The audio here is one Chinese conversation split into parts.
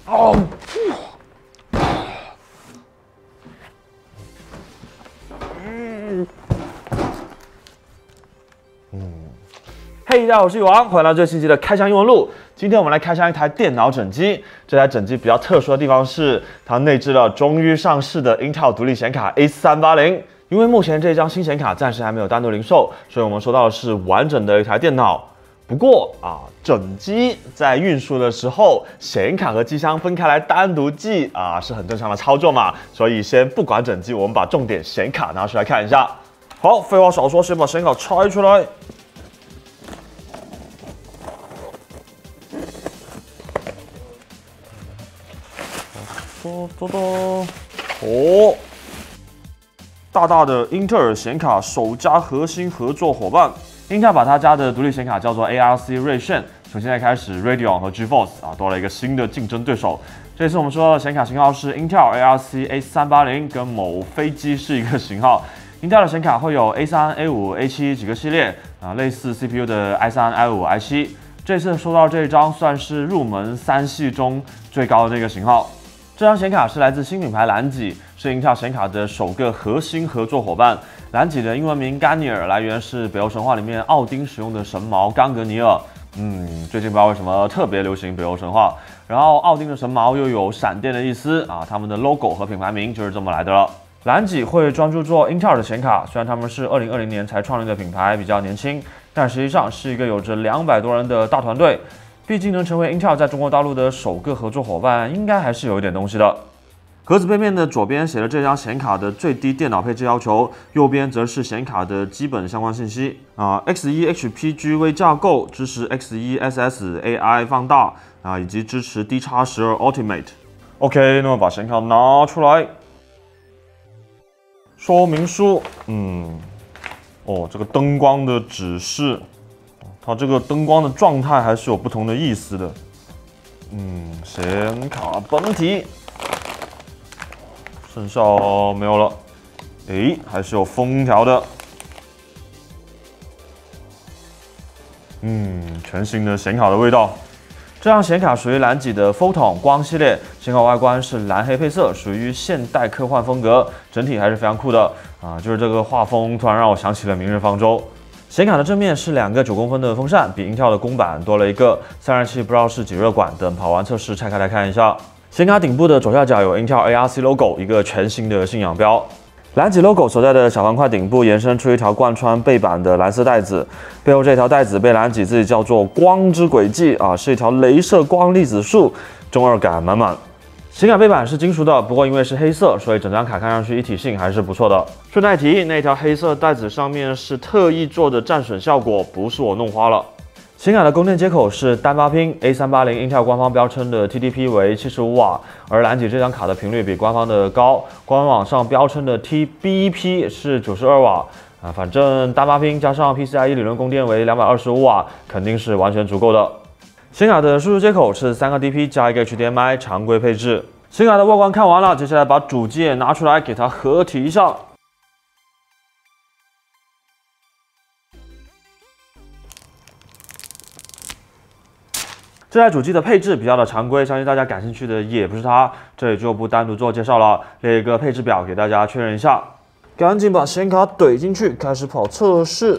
哦，嘿，大家好，我是宇王，欢迎来到这个星期的开箱英文录。今天我们来开箱一台电脑整机。这台整机比较特殊的地方是，它内置了终于上市的 Intel 独立显卡 A380。因为目前这张新显卡暂时还没有单独零售，所以我们收到的是完整的一台电脑。不过整机在运输的时候，显卡和机箱分开来单独寄是很正常的操作嘛。所以先不管整机，我们把重点显卡拿出来看一下。好，废话少说，先把显卡拆出来。哦，大大的英特尔显卡首家核心合作伙伴，英特尔把他家的独立显卡叫做 ARC 锐炫，从现在开始 Radeon 和 GeForce 多了一个新的竞争对手。这次我们说到的显卡型号是 Intel ARC A380，跟某飞机是一个型号。Intel 的显卡会有 A3、A5、A7 几个系列类似 CPU 的 i3、i5、i7。这次收到这一张算是入门3系中最高的那个型号。这张显卡是来自新品牌蓝脊，是 Intel 显卡的首个核心合作伙伴。蓝脊的英文名甘尼尔，来源是北欧神话里面奥丁使用的神矛冈格尼尔。最近不知道为什么特别流行北欧神话。然后奥丁的神矛又有闪电的意思他们的 logo 和品牌名就是这么来的了。蓝脊会专注做 Intel 的显卡，虽然他们是2020年才创立的品牌，比较年轻，但实际上是一个有着200多人的大团队。毕竟能成为 Intel 在中国大陆的首个合作伙伴，应该还是有一点东西的。盒子背面的左边写了这张显卡的最低电脑配置要求，右边则是显卡的基本相关信息X1 HPGV 架构，支持 X1 SSAI 放大以及支持 D-X12 Ultimate。OK， 那么把显卡拿出来，说明书，这个灯光的指示。它这个灯光的状态还是有不同的意思的。显卡本体，剩下没有了。还是有封条的。全新的显卡的味道。这张显卡属于蓝脊的 Photon 光系列，显卡外观是蓝黑配色，属于现代科幻风格，整体还是非常酷的就是这个画风突然让我想起了《明日方舟》。显卡的正面是2个9公分的风扇，比 Intel 的公版多了一个散热器，不知道是几热管，等跑完测试拆开来看一下。显卡顶部的左下角有 Intel ARC logo， 一个全新的信仰标。蓝脊 logo 所在的小方块顶部延伸出一条贯穿背板的蓝色带子，背后这条带子被蓝脊自己叫做光之轨迹是一条雷射光粒子束，中二感满满。显卡背板是金属的，不过因为是黑色，所以整张卡看上去一体性还是不错的。顺带提，那条黑色带子上面是特意做的战损效果，不是我弄花了。显卡的供电接口是单8拼 A380 Intel 官方标称的 TDP 为75瓦，而蓝脊这张卡的频率比官方的高，官网上标称的 TBEP 是92瓦反正单8拼加上 PCIe 理论供电为225瓦，肯定是完全足够的。显卡的输出接口是3个 DP 加一个 HDMI， 常规配置。显卡的外观看完了，接下来把主机也拿出来给它合体一下。这台主机的配置比较的常规，相信大家感兴趣的也不是它，这里就不单独做介绍了，列一个配置表给大家确认一下。赶紧把显卡怼进去，开始跑测试。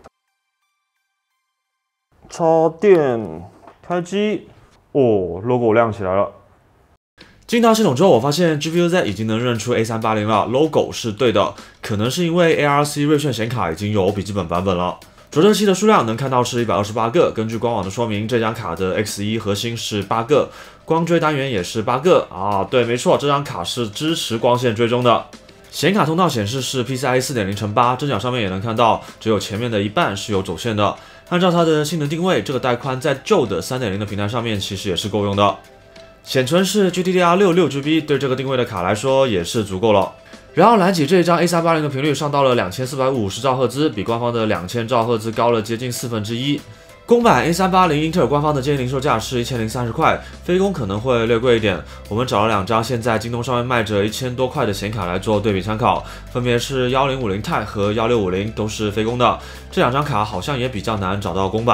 插电。开机，logo 亮起来了。进到系统之后，我发现 GPU-Z 已经能认出 A380了 ，logo 是对的，可能是因为 ARC 锐炫显卡已经有笔记本版本了。着热器的数量能看到是128个，根据官网的说明，这张卡的 X1 核心是8个，光追单元也是8个对，没错，这张卡是支持光线追踪的。显卡通道显示是 PCIe 4.0×8，正角上面也能看到，只有前面的一半是有走线的。按照它的性能定位，这个带宽在旧的 3.0 的平台上面其实也是够用的。显存是 GDDR6 6GB， 对这个定位的卡来说也是足够了。然后蓝脊这一张 A380 的频率上到了2450兆赫兹，比官方的2000兆赫兹高了接近1/4。公版 A380 英特尔官方的建议零售价是1030块，非公可能会略贵一点。我们找了2张现在京东上面卖着1000多块的显卡来做对比参考，分别是1050 Ti 和1650，都是非公的。这2张卡好像也比较难找到公版。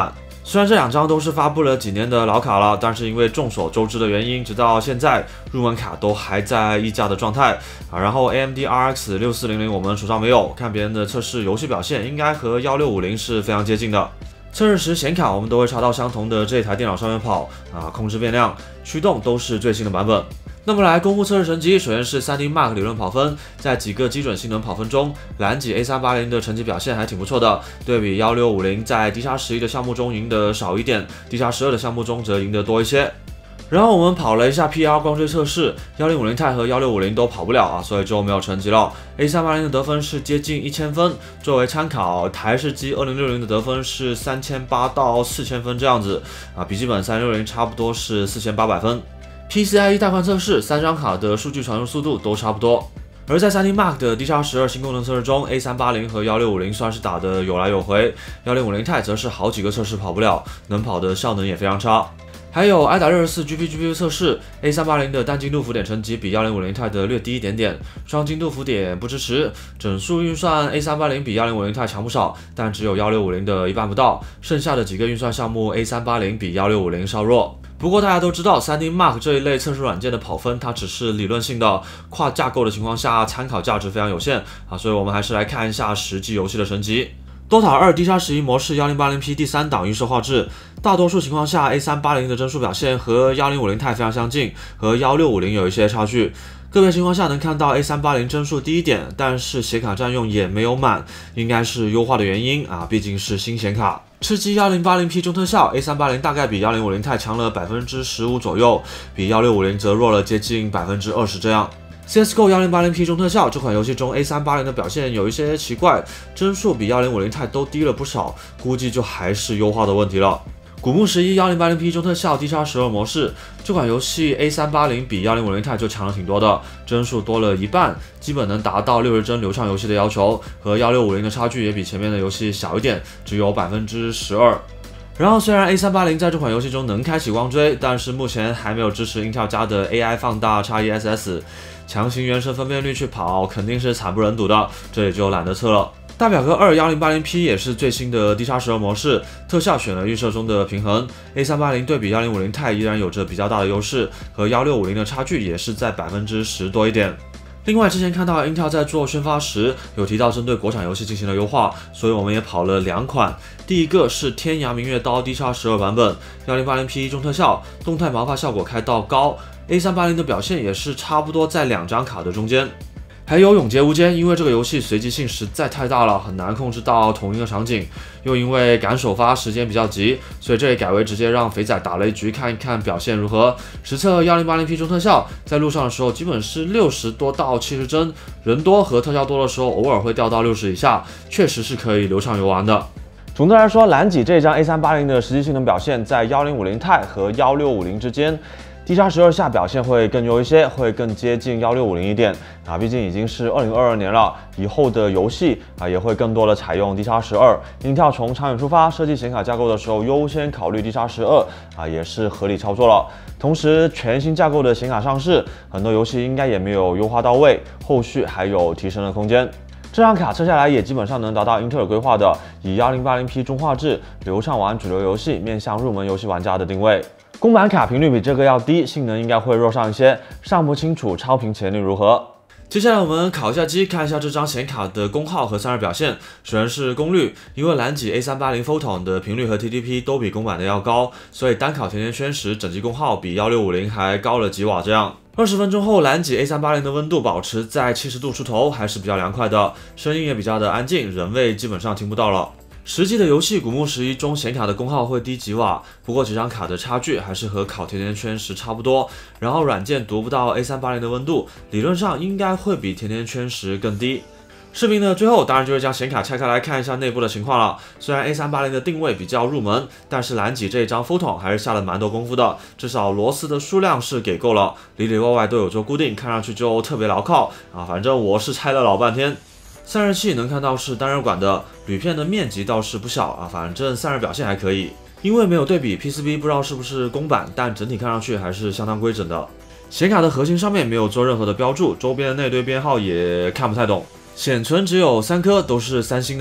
虽然这2张都是发布了几年的老卡了，但是因为众所周知的原因，直到现在入门卡都还在溢价的状态啊。然后 AMD RX 6400我们手上没有，看别人的测试游戏表现，应该和1650是非常接近的。测试时显卡我们都会插到相同的这台电脑上面跑啊，控制变量、驱动都是最新的版本。那么来公布测试成绩，首先是 3D Mark 理论跑分，在几个基准性能跑分中，蓝脊 A380 的成绩表现还挺不错的，对比1650在 D+11 的项目中赢得少一点 ，D+12 的项目中则赢得多一些。然后我们跑了一下 PR 光追测试，1050 钛和1650都跑不了啊，所以就没有成绩了。A380 的得分是接近1000分，作为参考，台式机2060的得分是3800到4000分这样子啊，笔记本3060差不多是4800分。PCIe 带宽测试，3张卡的数据传输速度都差不多。而在 3D Mark 的 D+12 新功能测试中 ，A380 和1650算是打得有来有回，1050钛则是好几个测试跑不了，能跑的效能也非常差。还有 i.64 GPGPU 测试 ，A380 的单精度浮点成绩比1050钛的略低一点点，双精度浮点不支持。整数运算 A380 比1050钛强不少，但只有1650的一半不到，剩下的几个运算项目 A380 比1650稍弱。不过大家都知道 3D Mark 这一类测试软件的跑分，它只是理论性的，跨架构的情况下参考价值非常有限啊，所以我们还是来看一下实际游戏的成绩。DOTA 2 D+11 模式 1080p 第3档预设画质，大多数情况下 A380 的帧数表现和1050钛非常相近，和1650有一些差距。个别情况下能看到 A380 帧数低一点，但是显卡占用也没有满，应该是优化的原因啊，毕竟是新显卡。吃鸡 1080p 中特效 ，A380 大概比1050钛强了15%左右，比1650则弱了接近20%这样。CSGO 1080p 中特效这款游戏中 A380 的表现有一些奇怪，帧数比1050钛都低了不少，估计就还是优化的问题了。古墓11 1080p 中特效 D+12 模式，这款游戏 A380 比1050钛就强了挺多的，帧数多了一半，基本能达到60帧流畅游戏的要求，和1650的差距也比前面的游戏小一点，只有12%。然后虽然 A380 在这款游戏中能开启光追，但是目前还没有支持 Intel 家的 AI 放大 XeSS， 强行原生分辨率去跑肯定是惨不忍睹的，这里就懒得测了。大表哥2 1080p 也是最新的 D+12 模式，特效选了预设中的平衡。A380 对比1050钛依然有着比较大的优势，和1650的差距也是在10%多一点。另外，之前看到 Intel 在做宣发时有提到针对国产游戏进行了优化，所以我们也跑了2款。第一个是天涯明月刀 D+12 版本 ，1080p 中特效，动态毛发效果开到高 ，A380 的表现也是差不多在2张卡的中间。还有永劫无间，因为这个游戏随机性实在太大了，很难控制到同一个场景，又因为赶首发时间比较急，所以这里改为直接让肥仔打了一局看一看表现如何。实测 1080p 中特效，在路上的时候基本是60多到70帧，人多和特效多的时候偶尔会掉到60以下，确实是可以流畅游玩的。总的来说，蓝脊这张 A380 的实际性能表现在1050钛和1650之间。D+12 下表现会更优一些，会更接近1650一点啊，毕竟已经是2022年了，以后的游戏啊也会更多的采用 D+12。Intel 从长远出发，设计显卡架构的时候优先考虑 D+12啊，也是合理操作了。同时，全新架构的显卡上市，很多游戏应该也没有优化到位，后续还有提升的空间。这张卡测下来也基本上能达到英特尔规划的以1080p 中画质流畅玩主流游戏，面向入门游戏玩家的定位。公版卡频率比这个要低，性能应该会弱上一些，尚不清楚超频潜力如何。接下来我们烤一下机，看一下这张显卡的功耗和散热表现。首先是功率，因为蓝脊 A380 Photon 的频率和 TDP 都比公版的要高，所以单烤甜甜圈时整机功耗比1650还高了几瓦这样。20分钟后，蓝脊 A380 的温度保持在70度出头，还是比较凉快的，声音也比较的安静，人味基本上听不到了。实际的游戏古墓11中显卡的功耗会低几瓦，不过几张卡的差距还是和烤甜甜圈时差不多。然后软件读不到 A380 的温度，理论上应该会比甜甜圈时更低。视频的最后当然就是将显卡拆开来看一下内部的情况了。虽然 A380 的定位比较入门，但是蓝脊这一张 Photon 还是下了蛮多功夫的，至少螺丝的数量是给够了，里里外外都有做固定，看上去就特别牢靠啊。反正我是拆了老半天。散热器能看到是单热管的，铝片的面积倒是不小啊，反正散热表现还可以。因为没有对比 PCB， 不知道是不是公版，但整体看上去还是相当规整的。显卡的核心上面没有做任何的标注，周边的内堆编号也看不太懂。显存只有3颗，都是三星的。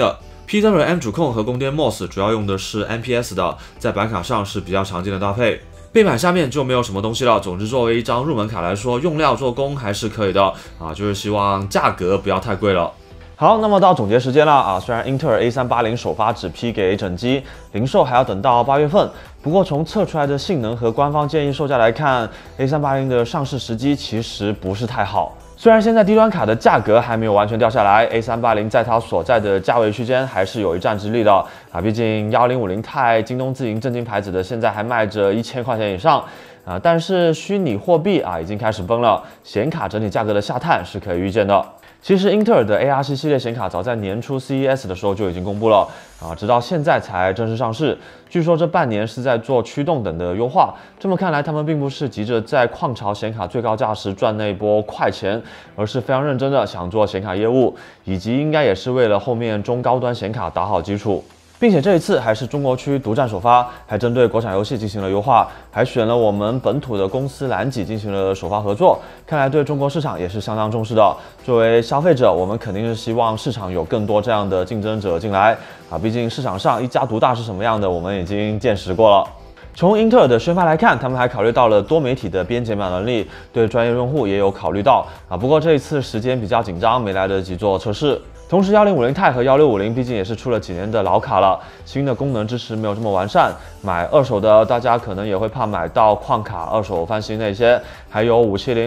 PWM 主控和供电 MOS 主要用的是 NPS 的，在板卡上是比较常见的搭配。背板下面就没有什么东西了。总之，作为一张入门卡来说，用料做工还是可以的啊，就是希望价格不要太贵了。好，那么到总结时间了啊！虽然英特尔 A380 首发只批给整机，零售还要等到8月份，不过从测出来的性能和官方建议售价来看 ，A380 的上市时机其实不是太好。虽然现在低端卡的价格还没有完全掉下来 ，A380 在它所在的价位区间还是有一战之力的啊！毕竟1050 钛、京东自营正经牌子的现在还卖着1000块钱以上。但是虚拟货币已经开始崩了，显卡整体价格的下探是可以预见的。其实英特尔的 ARC 系列显卡早在年初 CES 的时候就已经公布了直到现在才正式上市。据说这半年是在做驱动等的优化。这么看来，他们并不是急着在矿潮显卡最高价时赚那一波快钱，而是非常认真的想做显卡业务，以及应该也是为了后面中高端显卡打好基础。并且这一次还是中国区独占首发，还针对国产游戏进行了优化，还选了我们本土的公司蓝脊进行了首发合作，看来对中国市场也是相当重视的。作为消费者，我们肯定是希望市场有更多这样的竞争者进来毕竟市场上一家独大是什么样的，我们已经见识过了。从英特尔的宣发来看，他们还考虑到了多媒体的编解码能力，对专业用户也有考虑到不过这一次时间比较紧张，没来得及做测试。同时，1050钛和1650毕竟也是出了几年的老卡了，新的功能支持没有这么完善，买二手的大家可能也会怕买到矿卡二手翻新那些，还有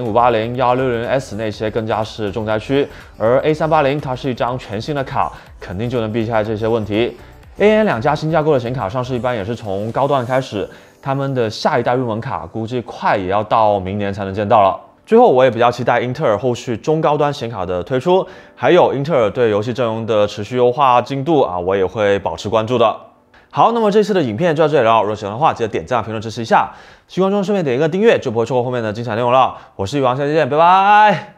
570、580、160S 那些更加是重灾区。而 A380 它是一张全新的卡，肯定就能避开这些问题。AN 两家新架构的显卡上市一般也是从高端开始，他们的下一代入门卡估计快也要到明年才能见到了。最后，我也比较期待英特尔后续中高端显卡的推出，还有英特尔对游戏阵容的持续优化进度我也会保持关注的。好，那么这次的影片就到这里了。如果喜欢的话，记得点赞、评论支持一下。希望中顺便点一个订阅，就不会错过后面的精彩内容了。我是宇王，下期见，拜拜。